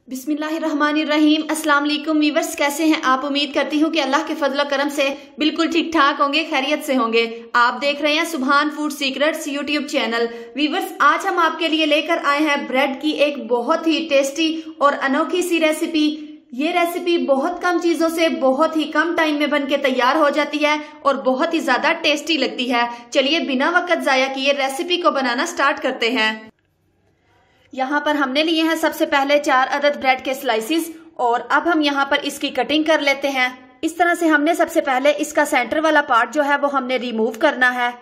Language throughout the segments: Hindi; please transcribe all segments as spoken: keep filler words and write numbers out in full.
बिस्मिल्लाहिर्रहमानिर्रहीम। अस्सलाम वालेकुम वीवर्स, कैसे हैं आप? उम्मीद करती हूँ कि अल्लाह के फजल करम से बिल्कुल ठीक ठाक होंगे, खैरियत से होंगे। आप देख रहे हैं Subhan food secrets YouTube channel. Viewers, आज हम आपके लिए लेकर आए हैं ब्रेड की एक बहुत ही टेस्टी और अनोखी सी रेसिपी। ये रेसिपी बहुत कम चीजों से बहुत ही कम टाइम में बनके तैयार हो जाती है और बहुत ही ज्यादा टेस्टी लगती है। चलिए बिना वक्त जाया किए रेसिपी को बनाना स्टार्ट करते हैं। यहाँ पर हमने लिए हैं सबसे पहले चार अदद ब्रेड के स्लाइसिस और अब हम यहाँ पर इसकी कटिंग कर लेते हैं। इस तरह से हमने सबसे पहले इसका सेंटर वाला पार्ट जो है वो हमने रिमूव करना है।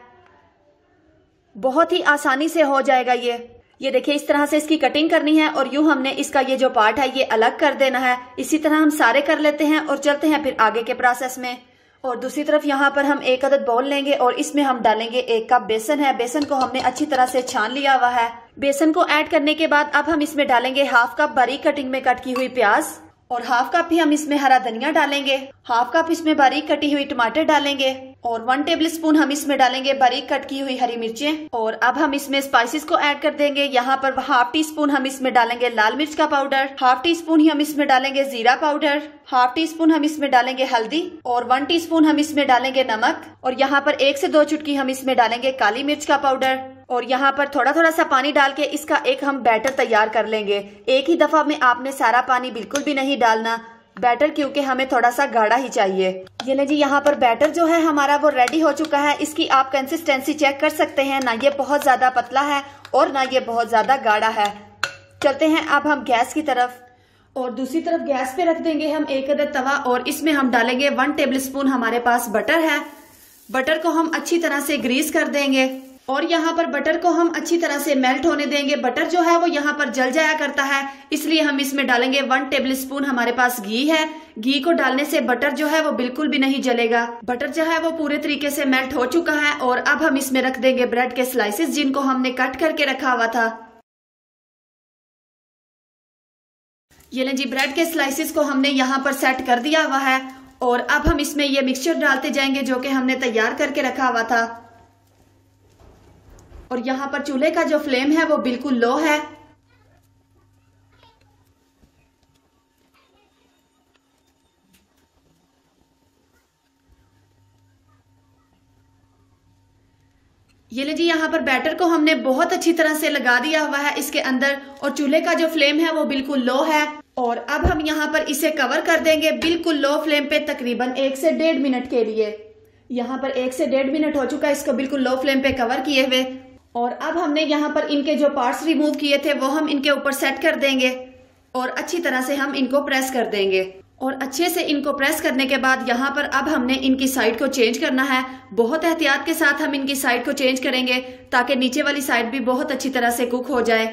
बहुत ही आसानी से हो जाएगा ये ये देखिए, इस तरह से इसकी कटिंग करनी है और यूं हमने इसका ये जो पार्ट है ये अलग कर देना है। इसी तरह हम सारे कर लेते हैं और चलते हैं फिर आगे के प्रोसेस में। और दूसरी तरफ यहाँ पर हम एक अदद बाउल लेंगे और इसमें हम डालेंगे एक कप बेसन है। बेसन को हमने अच्छी तरह से छान लिया हुआ है। बेसन को ऐड करने के बाद अब हम इसमें डालेंगे हाफ कप बारीक कटिंग में कट की हुई प्याज और हाफ कप ही हम इसमें हरा धनिया डालेंगे। हाफ कप इसमें बारीक कटी हुई टमाटर डालेंगे और वन टेबल स्पून हम इसमें डालेंगे बारीक कट की हुई हरी मिर्चें। और अब हम इसमें स्पाइसेस को ऐड कर देंगे। यहाँ पर हाफ टी स्पून हम इसमें डालेंगे लाल मिर्च का पाउडर, हाफ टी स्पून ही हम इसमें डालेंगे जीरा पाउडर, हाफ टी स्पून हम इसमें डालेंगे हल्दी और वन टी स्पून हम इसमें डालेंगे नमक। और यहाँ पर एक से दो चुटकी हम इसमें डालेंगे काली मिर्च का पाउडर। और यहाँ पर थोड़ा थोड़ा सा पानी डाल के इसका एक हम बैटर तैयार कर लेंगे। एक ही दफा में आपने सारा पानी बिल्कुल भी नहीं डालना बैटर, क्योंकि हमें थोड़ा सा गाढ़ा ही चाहिए। ये ले जी, यहाँ पर बैटर जो है हमारा वो रेडी हो चुका है। इसकी आप कंसिस्टेंसी चेक कर सकते हैं, ना ये बहुत ज्यादा पतला है और ना ये बहुत ज्यादा गाढ़ा है। चलते हैं अब हम गैस की तरफ और दूसरी तरफ गैस पे रख देंगे हम एक अदद तवा और इसमें हम डालेंगे वन टेबल स्पून हमारे पास बटर है। बटर को हम अच्छी तरह से ग्रीस कर देंगे और यहाँ पर बटर को हम अच्छी तरह से मेल्ट होने देंगे। बटर जो है वो यहाँ पर जल जाया करता है, इसलिए हम इसमें डालेंगे वन टेबल स्पून हमारे पास घी है। घी को डालने से बटर जो है वो बिल्कुल भी नहीं जलेगा। बटर जो है वो पूरे तरीके से मेल्ट हो चुका है और अब हम इसमें रख देंगे ब्रेड के स्लाइसेस जिनको हमने कट करके रखा हुआ था। ये लें जी, ब्रेड के स्लाइसेस को हमने यहाँ पर सेट कर दिया हुआ है और अब हम इसमें ये मिक्सचर डालते जाएंगे जो कि हमने तैयार करके रखा हुआ था। और यहाँ पर चूल्हे का जो फ्लेम है वो बिल्कुल लो है। ये ले जी, यहाँ पर बैटर को हमने बहुत अच्छी तरह से लगा दिया हुआ है इसके अंदर और चूल्हे का जो फ्लेम है वो बिल्कुल लो है। और अब हम यहाँ पर इसे कवर कर देंगे बिल्कुल लो फ्लेम पे तकरीबन एक से डेढ़ मिनट के लिए। यहाँ पर एक से डेढ़ मिनट हो चुका है इसको बिल्कुल लो फ्लेम पे कवर किए हुए। और अब हमने यहाँ पर इनके जो पार्ट्स रिमूव किए थे वो हम इनके ऊपर सेट कर देंगे और अच्छी तरह से हम इनको प्रेस कर देंगे। और अच्छे से इनको प्रेस करने के बाद यहाँ पर अब हमने इनकी साइड को चेंज करना है। बहुत एहतियात के साथ हम इनकी साइड को चेंज करेंगे ताकि नीचे वाली साइड भी बहुत अच्छी तरह से कुक हो जाए।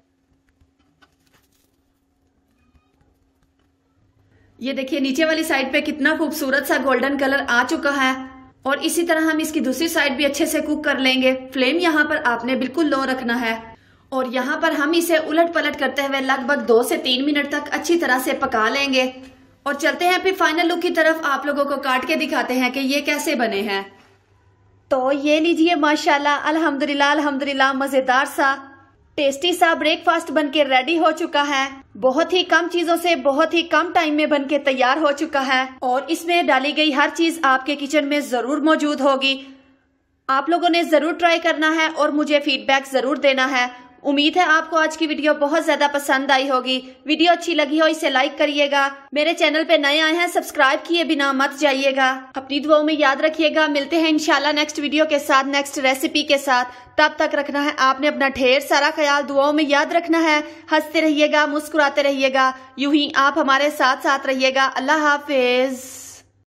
ये देखिए, नीचे वाली साइड पे कितना खूबसूरत सा गोल्डन कलर आ चुका है और इसी तरह हम इसकी दूसरी साइड भी अच्छे से कुक कर लेंगे। फ्लेम यहाँ पर आपने बिल्कुल लो रखना है और यहाँ पर हम इसे उलट पलट करते हुए लगभग दो से तीन मिनट तक अच्छी तरह से पका लेंगे। और चलते हैं फिर फाइनल लुक की तरफ, आप लोगों को काट के दिखाते हैं कि ये कैसे बने हैं। तो ये लीजिए, माशाल्लाह, अल्हम्दुलिल्लाह अल्हम्दुलिल्लाह, मजेदार सा टेस्टी सा ब्रेकफास्ट बनके रेडी हो चुका है। बहुत ही कम चीजों से बहुत ही कम टाइम में बनके तैयार हो चुका है और इसमें डाली गई हर चीज आपके किचन में जरूर मौजूद होगी। आप लोगों ने जरूर ट्राई करना है और मुझे फीडबैक जरूर देना है। उम्मीद है आपको आज की वीडियो बहुत ज्यादा पसंद आई होगी। वीडियो अच्छी लगी हो इसे लाइक करिएगा। मेरे चैनल पे नए आए हैं सब्सक्राइब किए बिना मत जाइएगा। अपनी दुआओं में याद रखिएगा। मिलते हैं इंशाल्लाह नेक्स्ट वीडियो के साथ, नेक्स्ट रेसिपी के साथ। तब तक रखना है आपने अपना ढेर सारा ख्याल, दुआओं में याद रखना है। हंसते रहिएगा, मुस्कुराते रहिएगा, यूं ही आप हमारे साथ साथ रहिएगा। अल्लाह हाफिज।